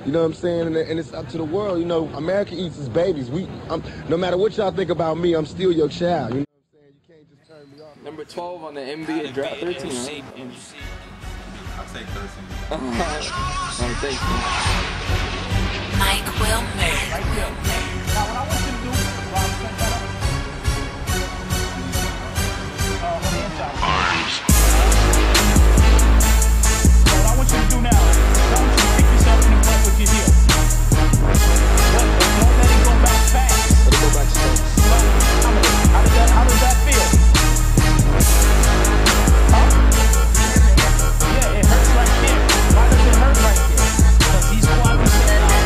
You know what I'm saying? And it's up to the world. You know, America eats its babies. No matter what y'all think about me, I'm still your child. You know what I'm saying? You can't just turn me off. Number 12 on the NBA draft. 13, right? I'll take 13. Thank you. Mike Wilmer. Right there. Now, what I want you to do, Rob, set that up. On the inside. Arms. So what I want you to do now, I want you to kick yourself in the butt with your heel. Don't let it go back fast. Let it go back slow. How does that feel? Huh? Yeah, it hurts right there. Why does it hurt right there? Because he's quadriceps out.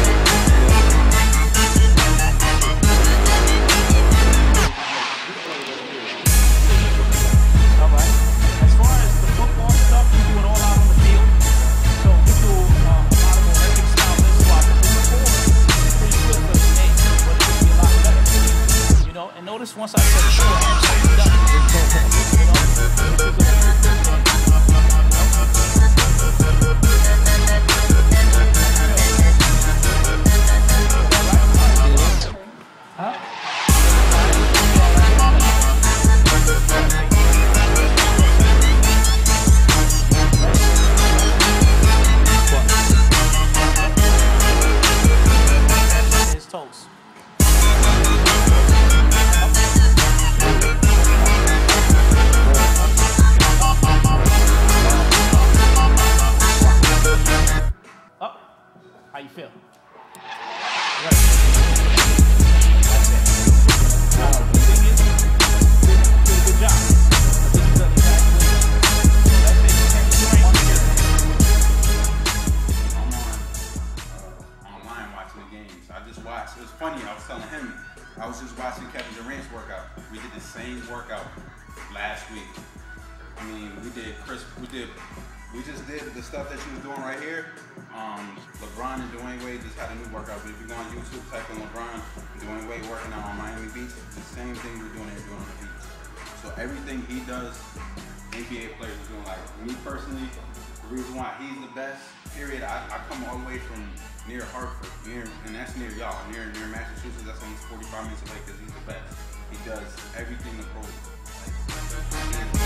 Alright. As far as the football stuff, you do it all out on the field. So we do a lot of Olympic style list swapping. Before, it's pretty good for the name, but it could be a lot better. You know, and notice once I said four, I'm done. You know, his toes. Up. How you feel? Right. That's it. The thing is, good job. This is the exact way. That's it. You can't do it on here. I'm online watching the games. I just watched. It was funny. I was telling him. I was just watching Kevin Durant's workout. We did the same workout last week. I mean, we just did the stuff that you was doing right here. LeBron and Dwayne Wade just had a new workout. But if you go on YouTube, type in LeBron and Dwayne Wade working out on Miami Beach, it's the same thing we're doing here, doing on the beach. So everything he does, NBA players are doing. Like me personally, the reason why he's the best, period, I come all the way from near Hartford, and that's near y'all, near Massachusetts. That's only 45 minutes away because he's the best. He does everything the pro.